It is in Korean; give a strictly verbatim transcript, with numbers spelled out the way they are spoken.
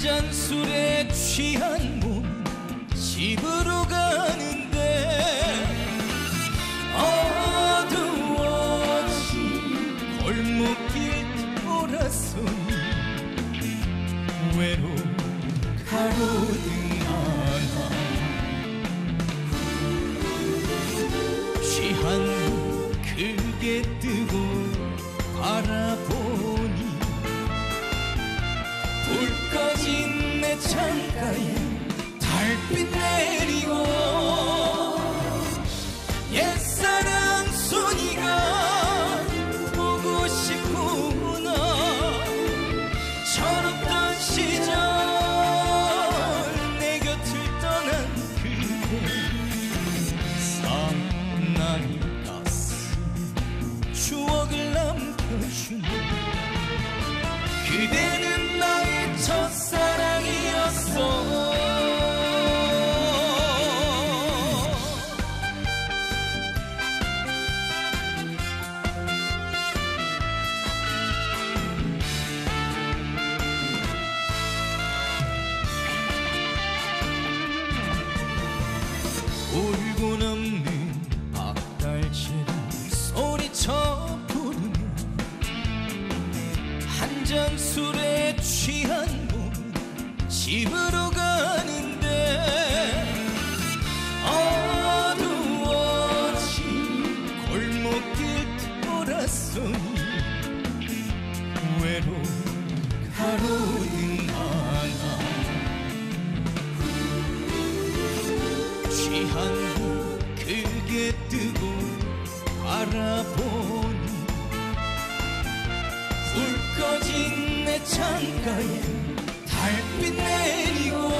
잔 술에 취한 몸 집으로 가는데 어두워진 골목길 돌아서니 외로운 가로등 하나 취한 눈 크게 뜨고 바라보니 불 꺼진 내 창가에 달빛 내리고 옛사랑 순이가 보고 싶구나. 철없던 시절 내 곁을 떠난 그대 사나이 가슴 추억을 남겨주네. 그대는 나의 첫사랑이었어. 울고 넘는 박달채를 소리쳐 부르며 한 잔 술에 취한 몸 집으로 가는데 어두워진 골목길 돌아서니 외로운 가로등 하나 취한 눈 크게 뜨고 바라보니 불 꺼진 내 창가에 달빛 내리고